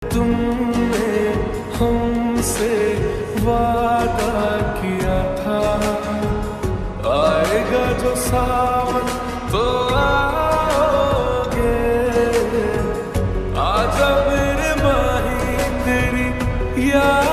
तुमने हमसे वादा किया था, आएगा जो सावन तो आओगे। आजा मेरे माही तेरी याद